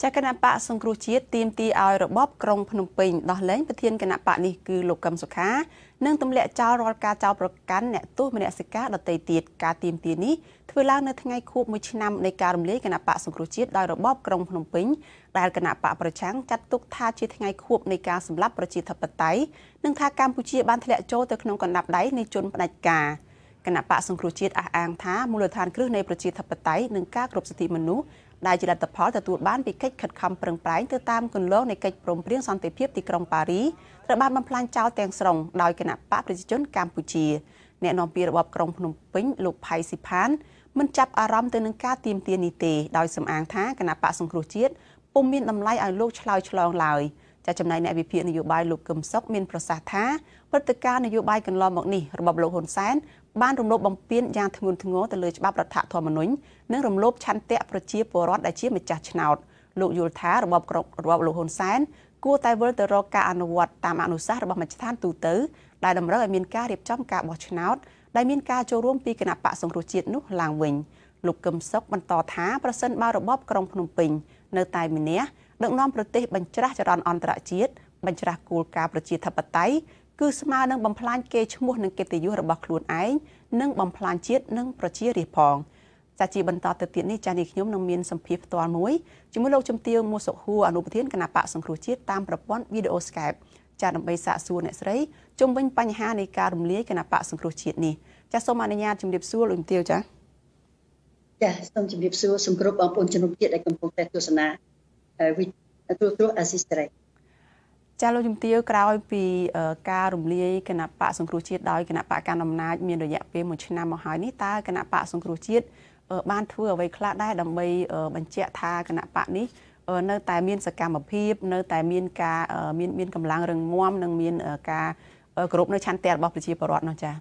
ចាគណៈបកសង្គ្រោះជាតិទាមទារឲ្យរបបក្រុងភ្នំពេញដោះលែងប្រធានគណៈបកនេះគឺលោកកឹមសុខានិងទម្លាក់ចោលរាល់ការចោទប្រកាន់អ្នកទោសមនសិការដទៃទៀតការទាមទារនេះធ្វើឡើងនៅថ្ងៃខួប1ឆ្នាំនៃការរំលាយគណៈបកសង្គ្រោះជាតិដោយរបបក្រុងភ្នំពេញដែលគណៈបកប្រឆាំងចាត់ទុកថាជាថ្ងៃខួបនៃការសម្លាប់ប្រជាធិបតេយ្យនិងថាកម្ពុជាបានធ្លាក់ចូលទៅក្នុងកណ្ដាប់ដៃនៃជនផ្ដាច់ការគណៈបកសង្គ្រោះជាតិអះអាងថាមូលដ្ឋានគ្រឹះនៃប្រជាធិបតេយ្យនិងការគោរពសិទ្ធិមនុស្សដែលជាលទ្ធផលទទួលបានពីកិច្ចខិតខំប្រឹងប្រែងទៅតាមគន្លងនៃកិច្ចព្រមព្រៀងសន្តិភាពទីក្រុងប៉ារីត្រូវបានបំផ្លាញចោលទាំងស្រុងដោយគណៈបកប្រជាជនកម្ពុជាអ្នកនាំពាក្យរបបក្រុងភ្នំពេញលោកផៃស៊ីផានមិនចាប់អារម្មណ៍ទៅនឹងការទាមទារនេះទេដោយសំអាងថាគណៈបកសង្គ្រោះជាតិពុំមានតម្លៃឲ្យលោកឆ្លើយឆ្លងឡើយចាចំណែកអ្នកវិភាគនយោបាយលោកកឹមសុខមានប្រសាសន៍ថាព្រឹត្តិការណ៍នយោបាយកន្លងមកនេះរបបលោកហ៊ុនសែនបានរំលោភបំពានយ៉ាងធ្ងន់ធ្ងរទៅលើច្បាប់រដ្ឋធម្មនុញ្ញនិងរំលោភឆន្ទៈប្រជាពលរដ្ឋដែលជាម្ចាស់ឆ្នោតលោកយល់ថារបបលោកហ៊ុនសែនគួរតែវិលទៅរកការអនុវត្តតាមអនុសាសន៍របស់មជ្ឈដ្ឋានទូទៅដែលតម្រូវឲ្យមានការរៀបចំការបោះឆ្នោតដែលមានការចូលរួមពីគណៈបកសង្គ្រោះជាតិនោះឡើងវិញលោកកឹមសុខបន្តថាប្រសិនបើរបបក្រុងភ្នំពេញនៅតែមានអ្នកដឹកនាំប្រទេសបញ្ច្រាស់ចរន្តអន្តរជាតិបញ្ច្រាស់គោលការណ៍ប្រជាធិបតេយ្យគឺស្មើនឹងបំផ្លាញកេរ្តិ៍ឈ្មោះនិងកិត្តិយសរបស់ខ្លួនឯងនិងបំផ្លាញជាតិនិងប្រជារាស្ត្រផងចាជាបន្តទៅទៀតនេះចានេះខ្ញុំនឹងមានសម្ភារផ្ទាល់មួយជាមួយលោកជំទាវមួសុខួរអនុប្រធានគណៈបកសង្គ្រោះជាតិតាមប្រព័ន្ធវីដេអូ Skype ចាដើម្បីសាកសួរអ្នកស្រីជុំវិញបញ្ហានៃការរំលាយគណៈបកសង្គ្រោះជាតិនេះចាសូមអនុញ្ញាតជម្រាបសួរលោកជំទាវចាសូមជម្រាបសួរសូមគោរពបងប្អូនជនរួមជាតិដែលកំពុងតែទស្សនាវីដេអូទូរទស្សន៍អាស៊ីសេរីចាលោកជំទាវក្រោយពីការរំលាយគណៈបកសង្គ្រោះជាតិដោយគណៈបកកណ្ដាលអំណាចមានរយៈពេល1ឆ្នាំមកហើយនេះតើគណៈបកសង្គ្រោះជាតិបានធ្វើអ្វីខ្លះដែរដើម្បីបញ្ជាក់ថាគណៈបកនេះនៅតែមានសកម្មភាពនៅតែមានការមានកម្លាំងរឹងមាំនិងមានការគោរពនៅឆន្ទៈរបស់ប្រជាពលរដ្ឋនោះចា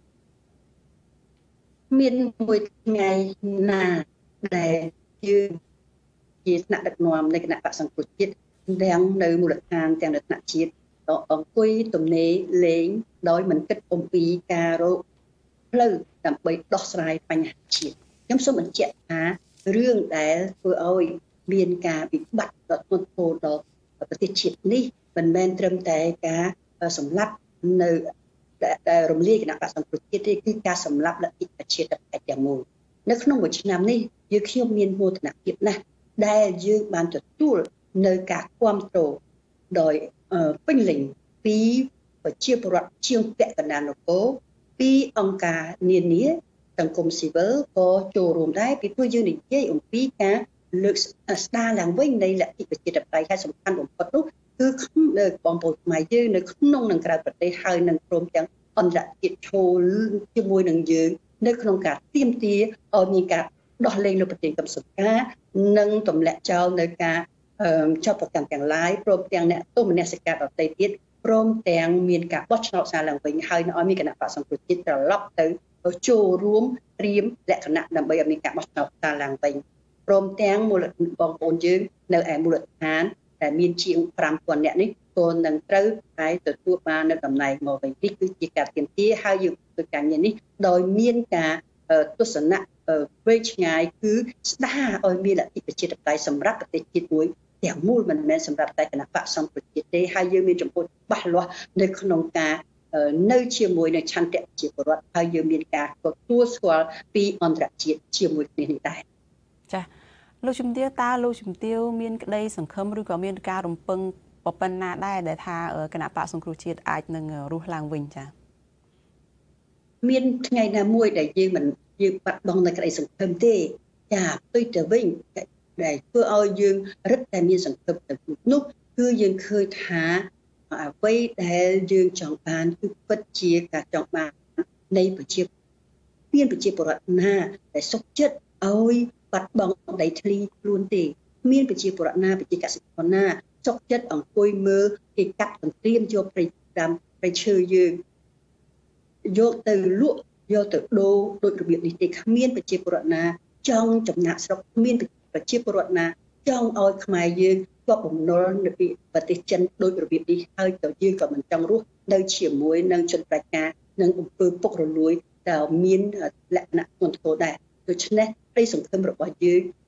មានមួយថ្ងៃណាដែលយើងជាថ្នាក់ដឹកនាំនៃគណៈបកសង្គ្រោះជាតិទាំងនៅមូលដ្ឋានទាំងនៅថ្នាក់ជាតិអង្គុយទំនេរលេងដោយមិនគិតអំពីការរកផ្លូវដើម្បីដោះស្រាយបញ្ហាជាតិខ្ញុំសូមបញ្ជាក់ថារឿងដែលធ្វើឲ្យមានការវិបត្តិដ៏ធ្ងន់ធ្ងរដល់ប្រទេសជាតិនេះមិនមែនត្រឹមតែការសម្លាប់នៅដែលរំលាយគណៈបកសង្គ្រោះជាតិទេគឺការសម្លាប់លទ្ធិប្រជាធិបតេយ្យទាំងមូលនៅក្នុងមួយឆ្នាំនេះយើងខ្ញុំមានមោទនភាពណាស់ដែលយើងបានទទួលនៅការគ្រប់គ្រងដោយពេញលេញពីប្រជាពលរដ្ឋជាងពាក់កណ្ដាលនគរពីអង្គការនានាសង្គមស៊ីវិលក៏ចូលរួមដែរពីព្រោះយើងនិយាយអំពីការលើកស្ដារឡើងវិញនៃលទ្ធិប្រជាធិបតេយ្យហើយសំខាន់បំផុតនោះគឺបងប្អូនខ្មែរយើងនៅក្នុងនិងក្រៅប្រទេសហើយនឹងព្រមទាំងអន្តរជាតិចូលជាមួយនឹងយើងនៅក្នុងការទាមទារឲ្យមានការដោះលែងលោកប្រធានកឹមសុខានិងទម្លាក់ចោលនៅការចាប់ប្រកាន់ទាំងឡាយព្រមទាំងអ្នកទោសមនសិការដទៃទៀតព្រមទាំងមានការបោះឆ្នោតសារឡើងវិញហើយនៅឲ្យមានគណៈបកសង្គ្រោះជាតិត្រឡប់ទៅចូលរួមត្រៀមលក្ខណៈដើម្បីឲ្យមានការបោះឆ្នោតសារឡើងវិញព្រមទាំងមូលបងប្អូនយើងនៅឯមូលដ្ឋានដែលមានជាង 5,000 នាក់នេះក៏នឹងត្រូវតែទទួលបាននៅតំណែងមកវិញនេះគឺជាការទាមទារហើយយើងធ្វើការងារនេះដោយមានការទស្សនៈវែងឆ្ងាយគឺស្ដារឲ្យមានលទ្ធិប្រជាធិបតេយ្យសម្រាប់ប្រទេសជាតិមួយទាំងមូលមិនមែនសម្រាប់តែគណៈបកសង្គ្រោះជាតិទេហើយយើងមានចំពោះច្បាស់លាស់នៅក្នុងការនៅជាមួយនៅឆន្ទៈប្រជាពលរដ្ឋហើយយើងមានការទទួលស្គាល់ពីអន្តរជាតិជាមួយគ្នានេះដែរចាលោកជំទាវតើលោកជំទាវមានក្តីសង្ឃឹមឬក៏មានការរំពឹងប៉ុណ្ណាដែរដែលថាគណៈបកសង្គ្រោះជាតិអាចនឹងរស់ឡើងវិញចាមានថ្ងៃណាមួយដែលយើងបាត់បង់នៅក្តីសង្ឃឹមទេចាផ្ទុយទៅវិញដែលធ្វើឲ្យយើងរឹតតែមានសង្ឃឹមទៅនោះគឺយើងឃើញថាអ្វីដែលយើងចង់បានគឺពិតជាការចង់បាននៃប្រជាពលរដ្ឋណាដែលសុខចិត្តឲ្យបាត់បង់ដីធ្លីខ្លួនទេមានប្រជាពលរដ្ឋណាប្រជាកសិករណាសុខចិត្តអង្គុយមើលគេកាត់កន្ទ្រៀមយកព្រៃដាំព្រៃឈើយើងយកទៅលក់យកទៅដូរដូចរបៀបនេះទេគ្មានប្រជាពលរដ្ឋណាចង់ចំណាក់ស្រុកគ្មានប្រជាពលរដ្ឋណាចង់ឲ្យខ្មែរយើងជាប់បំណុលនៅពីប្រទេសចិនដោយរបៀបនេះហើយក៏យើងក៏មិនចង់រស់នៅជាមួយនឹងជនបដិការនិងអំពើពុករលួយដែលមានលក្ខណៈធ្ងន់ធ្ងរដែរដូច្នេះក្តីសង្ឃឹមរបស់យើង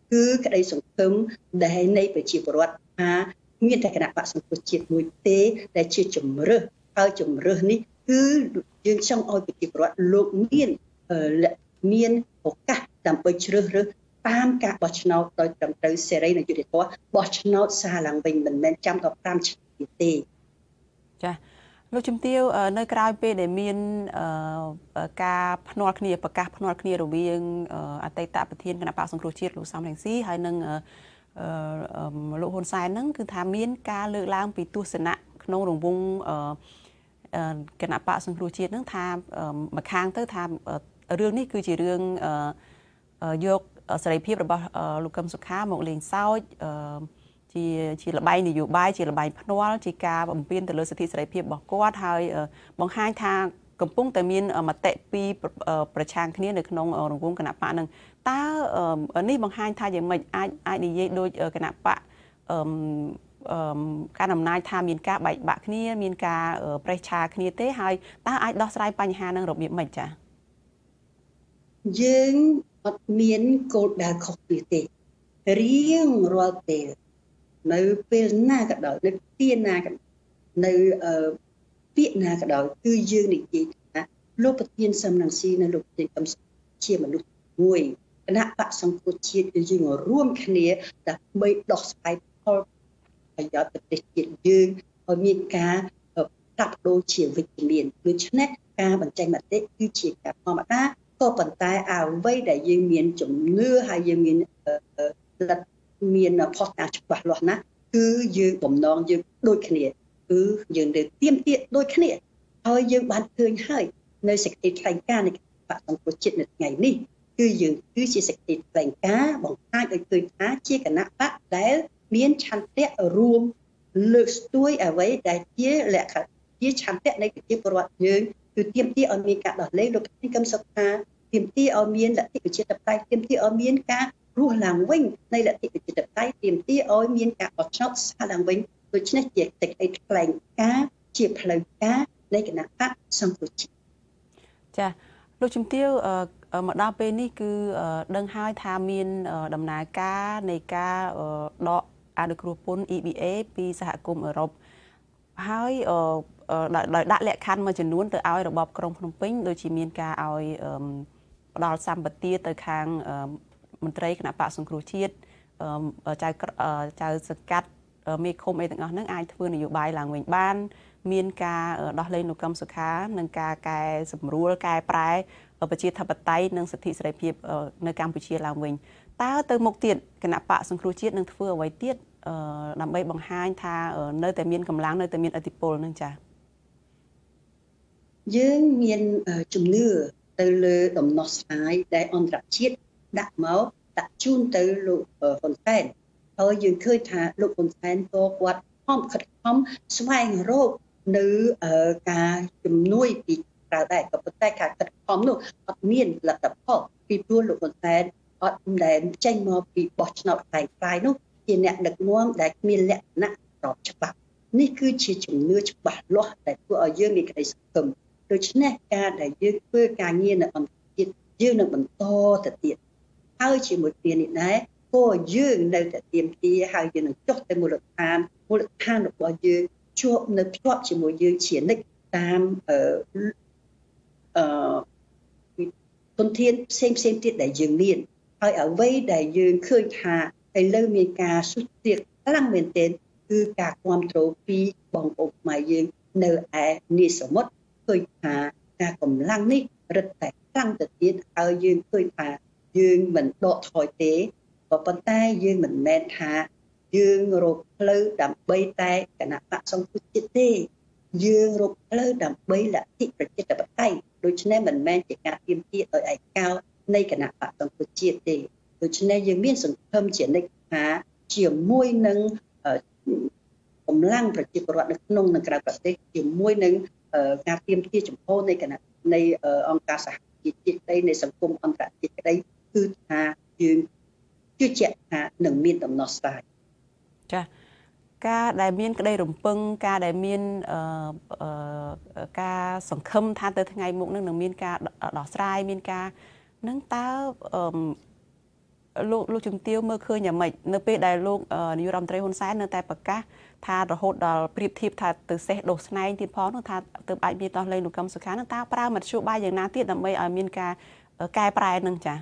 គឺក្តីសង្ឃឹមដែលនៃប្រជាពលរដ្ឋថាមានតែគណៈបកសង្គ្រោះជាតិមួយទេដែលជាជំរើសហើយជំរើសនេះគឺយើងចង់ឲ្យប្រជាពលរដ្ឋលោកមានឱកាសដើម្បីជ្រើសរើសតាមការបោះឆ្នោតដោយត្រឹមត្រូវសេរីនិងយុត្តិធម៌បោះឆ្នោតសារឡើងវិញមិនមែនចាំដល់5ឆ្នាំទៀតទេចា៎លោកជំទាវនៅក្រៅពេលដែលមានការភ្នាល់គ្នាប្រកាសភ្នាល់គ្នារវាងអតីតប្រធានគណៈបកសង្គ្រោះជាតិលោកសំរងស៊ីហើយនិងលោកហ៊ុនសែនហ្នឹងគឺថាមានការលើកឡើងពីទស្សនៈក្នុងរង្វង់គណៈបកសង្គ្រោះជាតិហ្នឹងថាម្ខាងទៅថារឿងនេះគឺជារឿងយកសេរីភាពរបស់លោកកឹមសុខាមកលេងសើចជាលបែងនយោបាយជាលបែងភ្នាល់ជាការបំពេញទៅលើសិទ្ធិសេរីភាពរបស់គាត់ហើយបង្ហាញថាកំពុងតែមានមតិពីរប្រឆាំងគ្នានៅក្នុងរង្វង់គណៈបកនឹងតើនេះបង្ហាញថាយ៉ាងម៉េចអាចនិយាយដូចគណៈបកការអំណាចថាមានការបែកបាក់គ្នាមានការប្រេះឆាគ្នាទេហើយតើអាចដោះស្រាយបញ្ហានឹងរបៀបម៉េចចា៎យើងអត់មានគោលដៅខុសគ្នាទេរៀងរាល់ពេលនៅពេលណាក៏ដោយនៅទីណាក៏នៅពាក្យណាក៏ដោយគឺយើងនិយាយថាលោកប្រធានសំរងស៊ីនិងលោកប្រធានកឹមសុខាជាមនុស្សមួយគណៈបកសង្គ្រោះជាតិគឺយើងរួមគ្នាដើម្បីដោះស្រាយផលប្រយោជន៍ប្រទេសជាតិយើងឲ្យមានការផ្លាស់ប្ដូរជាវិជ្ជមានដូច្នេះការបញ្ចេញមតិគឺជាការធម្មតាក៏ប៉ុន្តែអ្វីដែលយើងមានជំនឿហើយយើងមានផុសតាងច្បាស់លាស់ណាស់គឺយើងបំណងយើងដូចគ្នាគឺយើងទៅទៀមទាត់ដូចគ្នាហើយយើងបានឃើញហើយនៅសេចក្តីថ្លែងការណ៍នៃគណៈបកសង្គ្រោះជាតិនៅថ្ងៃនេះគឺយើងគឺជាសេចក្តីថ្លែងការណ៍បង្ហាញឲ្យឃើញថាជាគណៈបកដែលមានឆន្ទៈរួមលើកស្ទួយអ្វីដែលជាលក្ខណៈជាឆន្ទៈនៃប្រជាពលរដ្ឋយើងគឺទៀមទាត់ឲ្យមានការដោះលែងលោកប្រធានកឹមសុខាទៀមទាត់ឲ្យមានលទ្ធិប្រជាធិបតេយ្យទៀមទាត់ឲ្យមានការរស់ឡើងវិញនៃលទ្ធិប្រជាធិបតេយ្យទាមទារឲ្យមានការបោះឆ្នោតសារឡើងវិញដូច្នេះជាសេចក្តីថ្លែងការណ៍ជាផ្លូវការនៃគណៈបកសង្គ្រោះជាតិចាលោកជំទាវមកដល់ពេលនេះគឺដឹងហើយថាមានដំណើរការនៃការដកអនុគ្រោះពន្ធ EBA ពីសហគមន៍អឺរ៉ុបហើយដោយដាក់លក្ខខណ្ឌមួយចំនួនទៅឲ្យរបបក្រុងភ្នំពេញដូចជាមានការឲ្យផ្ដល់សម្បទាទៅខាងមន្ត្រីគណៈបកសង្គ្រោះជាតិចៅសង្កាត់មេឃុំអីទាំងអស់ហ្នឹងអាចធ្វើនយោបាយឡើងវិញបានមានការដោះលែងលោកកឹមសុខានិងការកែសម្រួលកែប្រែប្រជាធិបតេយ្យនិងសិទ្ធិសេរីភាពនៅកម្ពុជាឡើងវិញតើទៅមុខទៀតគណៈបកសង្គ្រោះជាតិនឹងធ្វើអ្វីទៀតដើម្បីបង្ហាញថានៅតែមានកម្លាំងនៅតែមានឥទ្ធិពលនឹងចា៎យើងមានជំនឿទៅលើដំណោះស្រាយដែលអន្តរជាតិដាក់មកដាក់ជូនទៅលោកហ៊ុនសែនហើយយើងឃើញថាលោកហ៊ុនសែនក៏គាត់ខិតខំស្វែងរកនៅការជំនួយពីក្រៅដែរក៏ប៉ុន្តែការខិតខំនោះអត់មានលទ្ធផលពីព្រោះលោកហ៊ុនសែនអត់ដែលចេញមកពីបោះឆ្នោតខ្លាំងៗនោះជាអ្នកដឹកនាំដែលគ្មានលក្ខណៈស្របច្បាប់នេះគឺជាជំនឿច្បាស់លាស់ដែលធ្វើឲ្យយើងមានក្តីសង្ឃឹមដូច្នេះការដែលយើងធ្វើការងារនៅអន្តរជាតិយើងនឹងបន្តទៅទៀតហើយជាមួយគ្នានេះដែរក៏យើងនៅតែទៀមទាហើយយើងនឹងចុះទៅមូលដ្ឋានរបស់យើងភ្ជាប់ជាមួយយើងជានិច្ចតាមទុនធានផ្សេងទៀតដែលយើងមានហើយអ្វីដែលយើងឃើញថាឥឡូវមានការស៊ូទ្រាកខ្លាំងមែនទែនគឺការគ្រប់គ្រងពីបងប្អូនខ្មែរយើងនៅឯនីសមុទ្រឃើញថាការកម្លាំងនេះរឹតតែខ្លាំងទៅទៀតហើយយើងឃើញថាយើងមិនដកថយទេក៏ប៉ុន្តែយើងមិនមែនថាយើងរកផ្លូវដើម្បីតែគណៈបកសង្គ្រោះជាតិទេយើងរកផ្លូវដើម្បីលទ្ធិប្រជាធិបតេយ្យដូច្នេះមិនមែនជាការទាមទារដោយឯកោនៃគណៈបកសង្គ្រោះជាតិទេដូច្នេះយើងមានសង្ឃឹមជានិច្ចថាជាមួយនឹងកម្លាំងប្រជាពលរដ្ឋនៅក្នុងនិងក្រៅប្រទេសជាមួយនឹងការទាមទារចំពោះនៃគណៈនៃអង្គការសហជីវជាតិក្តីនៃសង្គមអន្តរជាតិក្តីគឺថាយើងជឿជាក់ថានឹងមានដំណោះស្រាយចា៎ការដែលមានក្តីរំពឹងការដែលមានការសង្ឃឹមថាទៅថ្ងៃមុខនឹងមានការដោះស្រាយមានការនឹងតើលោកជំទាវមើលឃើញយ៉ាងម៉េចនៅពេលដែលលោកនាយករដ្ឋមន្ត្រីហ៊ុនសែននៅតែប្រកាសថារហូតដល់ប្រៀបធៀបថាទៅសេះដូសស្នែងទៀតផងនោះថាទើបអាចមានដោះលែងលោកកឹមសុខានឹងតើប្រើមធ្យោបាយយ៉ាងណាទៀតដើម្បីឲ្យមានការកែប្រែនឹងចា៎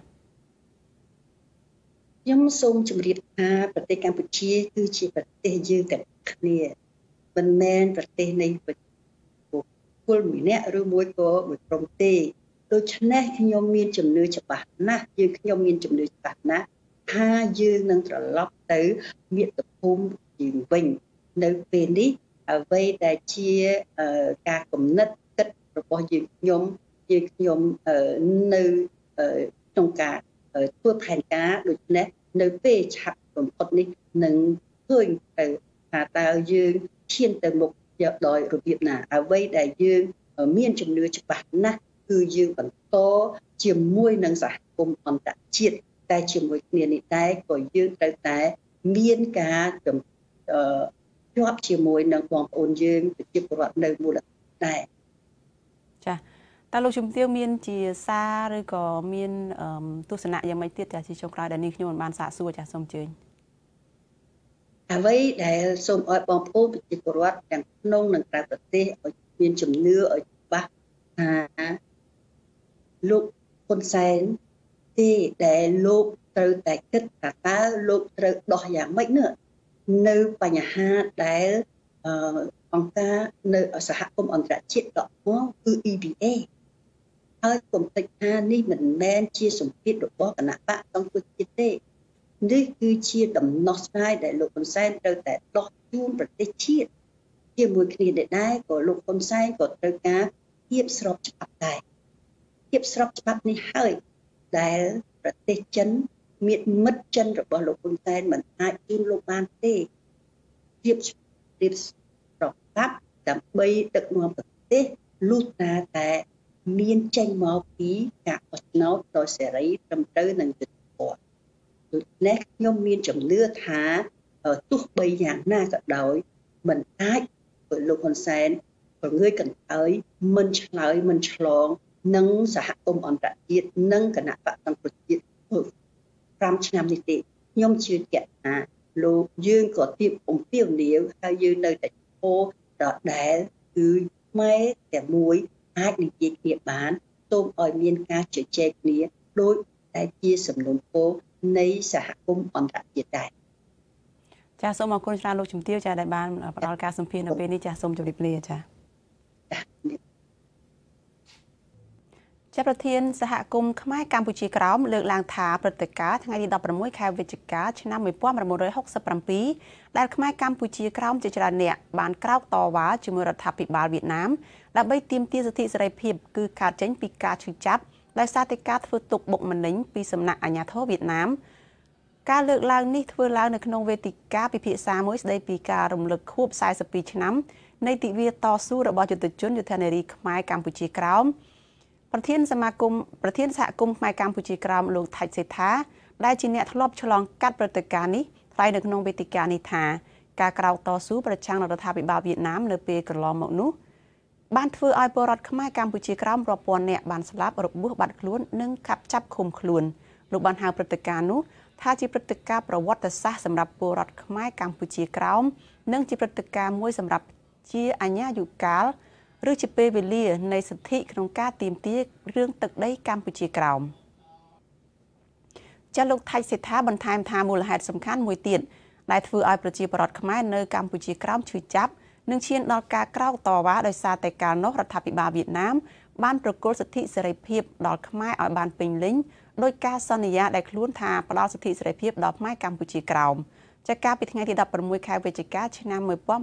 ខ្ញុំសូមជម្រាបថាប្រទេសកម្ពុជាគឺជាប្រទេសយើងទាំងគ្នាមិនមែនប្រទេសនៃបុគ្គលម្នាក់ឬមួយក៏មួយក្រុមទេដូច្នេះខ្ញុំមានជំនឿច្បាស់ណាស់ខ្ញុំមានជំនឿច្បាស់ណាស់ថាយើងនឹងត្រឡប់ទៅមាតុភូមិយើងវិញនៅពេលនេះអ្វីដែលជាការគំនិតគិតរបស់យើងខ្ញុំនៅក្នុងការធ្វើផែនការដូចនេះនៅពេលឆាប់បំផុតនេះនឹងឃើញទៅថាតើយើងឈានទៅមុខយកដោយរបៀបណាអ្វីដែលយើងមានជំនឿច្បាស់ណាស់គឺយើងបន្តជាមួយនឹងសហគមន៍អន្តរជាតិតែជាមួយគ្នានេះដែរក៏យើងត្រូវតែមានការជាប់ជាមួយនឹងបងប្អូនយើងប្រជាពលរដ្ឋនៅមូលដ្ឋានដែរចាតើលោកជំទាវមានជាសារឬក៏មានទស្សនៈយ៉ាងម៉េចទៀតចាជាចុងក្រោយដែលនេះខ្ញុំមិនបានសាកសួរចាសូមអញ្ជើញអ្វីដែលសូមឲ្យបងប្អូនប្រជាពលរដ្ឋទាំងក្នុងនិងក្រៅប្រទេសឲ្យមានជំនឿឲ្យច្បាស់ថាលោកហ៊ុនសែនទេដែលលោកត្រូវតែគិតថាតើលោកត្រូវដោះយ៉ាងម៉េចនោះនៅបញ្ហាដែលអង្គការនៅសហគមន៍អន្តរជាតិដកមកគឺ EBA ហើយកុំភ្លេចថានេះមិនមែនជាសម្ពាធរបស់គណៈបកសង្គ្រោះជាតិទេនេះគឺជាដំណោះស្រាយដែលលោកហ៊ុនសែនត្រូវតែដោះជូនប្រទេសជាតិជាមួយគ្នាដែរក៏លោកហ៊ុនសែនក៏ត្រូវការភាពស្របច្បាប់ដែរភាពស្របច្បាប់នេះហើយដែលប្រទេសចិនមានមិត្តចិនរបស់លោកហ៊ុនសែនមិនអាចជូនលោកបានទេភាពស្របច្បាប់ដើម្បីដឹកនាំប្រទេសលុះត្រាតែមានចេញមកពីការបោះឆ្នោតដោយសេរីត្រឹមត្រូវនិងយុត្តិធម៌ដូច្នេះខ្ញុំមានជំនឿថាទោះបីយ៉ាងណាក៏ដោយមិនអាចលោកហ៊ុនសែនប្រងើយកន្តើយមិនឆ្លើយមិនឆ្លងនឹងសហគមន៍អន្តរជាតិនិងគណៈបកសង្គ្រោះជាតិ5ឆ្នាំនេះទេខ្ញុំជឿជាក់ថាលោកយើងក៏ទៀបអំពាវនាវហើយយើងនៅតែពោដដែលគឺខ្មែរតែមួយអាចនិយាយគ្នាបានសូមឲ្យមានការជជែកគ្នាដោយតែជាសំណុំពរនៃសហគមន៍អន្តរជាតិដែរចាសូមអរគុណច្រើនលោកជំទាវចាដែលបានផ្ដល់ការសម្ភាសន៍នៅពេលនេះចាសូមជម្រាបលាចាប្រធានសហគមន៍ខ្មែរកម្ពុជាក្រោមលើកឡើងថាព្រឹត្តិការណ៍ថ្ងៃទី16ខែវិច្ឆិកាឆ្នាំ1967ដែលខ្មែរកម្ពុជាក្រោមជាច្រើនអ្នកបានក្រោកតវ៉ាជាមួយរដ្ឋាភិបាលវៀតណាមដើម្បីទាមទារសិទ្ធិសេរីភាពគឺកើតចេញពីការឈឺចាប់ដោយសារតែការធ្វើទុកបុកម្នេញពីសំណាក់អាជ្ញាធរវៀតណាមការលើកឡើងនេះធ្វើឡើងនៅក្នុងវេទិកាពិភាក្សាមួយស្ដីពីការរំលឹកខួប42ឆ្នាំនៃទិវាតស៊ូរបស់យុទ្ធជនយុទ្ធនារីខ្មែរកម្ពុជាក្រោមប្រធានសហគមន៍ខ្មែរកម្ពុជាក្រោមលោកថាច់សេដ្ឋាដែលជាអ្នកធ្លាប់ឆ្លងកាត់ព្រឹត្តិការណ៍នេះថ្លែងនៅក្នុងវេទិកានេះថាការក្រោកតស៊ូប្រឆាំងរដ្ឋាភិបាលវៀតណាមនៅពេលកន្លងមកនោះបានធ្វើឲ្យពលរដ្ឋខ្មែរកម្ពុជាក្រោមរាប់ពាន់នាក់បានស្លាប់របួសបាត់ខ្លួននិងកាប់ចាប់ឃុំខ្លួនលោកបានហៅព្រឹត្តិការណ៍នោះថាជាព្រឹត្តិការណ៍ប្រវត្តិសាស្ត្រសម្រាប់ពលរដ្ឋខ្មែរកម្ពុជាក្រោមនិងជាព្រឹត្តិការណ៍មួយសម្រាប់ជាអាញាយុកាលឬជាពេលវេលានៃសិទ្ធិក្នុងការទាមទាររឿងទឹកដីកម្ពុជាក្រោមចាលោកថាច់សេដ្ឋាបន្ថែមថាមូលហេតុសំខាន់មួយទៀតដែលធ្វើឲ្យប្រជាពលរដ្ឋខ្មែរនៅកម្ពុជាក្រោមឈឺចាប់និងឈានដល់ការក្រោកតវ៉ាដោយសារតែកាលនោះរដ្ឋាភិបាលវៀតណាមបានប្រគល់សិទ្ធិសេរីភាពដល់ខ្មែរឲ្យបានពេញលេញដោយការសន្យាដែលខ្លួនថាផ្ដល់សិទ្ធិសេរីភាពដល់ខ្មែរកម្ពុជាក្រោមចាកាលពីថ្ងៃទី16ខែវិច្ឆិកាឆ្នាំ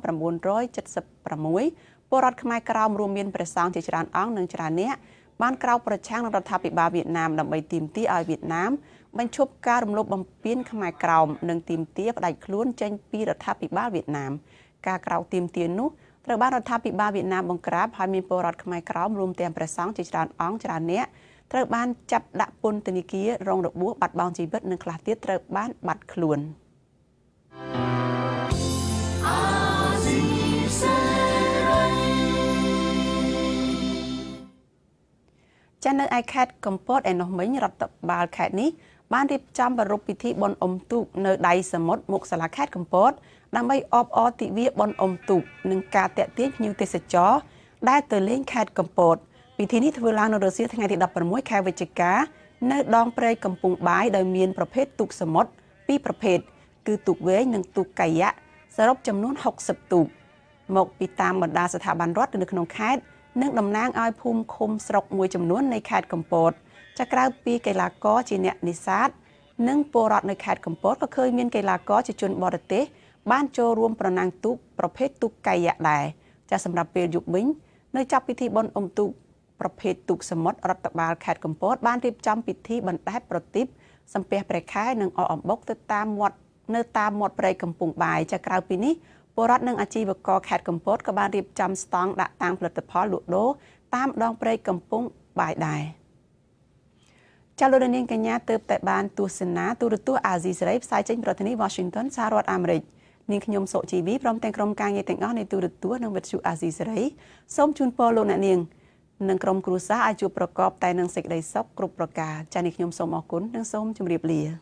1976ពលរដ្ឋខ្មែរក្រោមរួមមានព្រះសង្ឃជាច្រើនអង្គនិងច្រើនអ្នកបានក្រោកប្រឆាំងនឹងរដ្ឋាភិបាលវៀតណាមដើម្បីទាមទារឲ្យវៀតណាមបញ្ឈប់ការរំលោភបំពានខ្មែរក្រោមនិងទាមទារផ្ដាច់ខ្លួនចេញពីរដ្ឋាភិបាលវៀតណាមការក្រោកទាមទារនោះត្រូវបានរដ្ឋាភិបាលវៀតណាមបង្ក្រាបហើយមានពលរដ្ឋខ្មែរក្រោមរួមទាំងព្រះសង្ឃជាច្រើនអង្គច្រើនអ្នកត្រូវបានចាប់ដាក់ពន្ធនាគាររងរបួសបាត់បង់ជីវិតនិងខ្លះទៀតត្រូវបានបាត់ខ្លួនចានៅឯខេត្តកំពតឯនោះមិញរដ្ឋបាលខេត្តនេះបានរៀបចំប្រារព្ធពិធីបុណ្យអុំទូកនៅដៃសមុទ្រមុខសាលាខេត្តកំពតដើម្បីអបអរទិវាបុណ្យអុំទូកនិងការតាក់ទាញភ្ញៀវទេសចរដែលទៅលេងខេត្តកំពតពិធីនេះធ្វើឡើងនៅរសៀលថ្ងៃទី16ខែវិច្ឆិកានៅដងព្រែកកំពង់បាយដោយមានប្រភេទទូកសមុទ្រពីរប្រភេទគឺទូកវែងនិងទូកកាយ៉ាក់សរុបចំនួន60ទូកមកពីតាមបណ្ដាស្ថាប័នរដ្ឋនៅក្នុងខេត្តនិងតំណាងឲ្យភូមិឃុំស្រុកមួយចំនួននៃខេត្តកំពតចាក្រៅពីកីឡាករជាអ្នកនេសាទនិងពលរដ្ឋនៅខេត្តកំពតក៏ឃើញមានកីឡាករជាជនបរទេសបានចូលរួមប្រណាំងទូកប្រភេទទូកកាយ៉ាក់ដែរចាសម្រាប់ពេលយប់វិញនៅចាប់ពិធីបុណ្យអុំទូកប្រភេទទូកសមុទ្ររដ្ឋបាលខេត្តកំពតបានរៀបចំពិធីបណ្ដែតប្រទីបសំពះព្រះខែនិងអកអំបុកទៅតាមមាត់នៅតាមមាត់ព្រែកកំពង់បាយចាក្រៅពីនេះពលរដ្ឋនិងអាជីវករខេត្តកំពតក៏បានរៀបចំស្តង់ដាក់តាំងផលិតផលលក់ដូរតាមដងព្រែកកំពង់បាយដែរចាលោកនាងកញ្ញាទើបតែបានទស្សនាទូរទស្សន៍អាស៊ីសេរីផ្សាយចេញពីរដ្ឋធានី Washington សហរដ្ឋអាមេរិកនាងខ្ញុំសុជីវីព្រមទាំងក្រុមការងារទាំងអស់នៃទូរទស្សន៍និងវិទ្យុអាស៊ីសេរីសូមជូនពរលោកអ្នកនាងនិងក្រុមគ្រួសារឲ្យជួបប្រកបតែនឹងសេចក្តីសុខគ្រប់ប្រការចា៎នេះខ្ញុំសូមអរគុណនិងសូមជម្រាបលា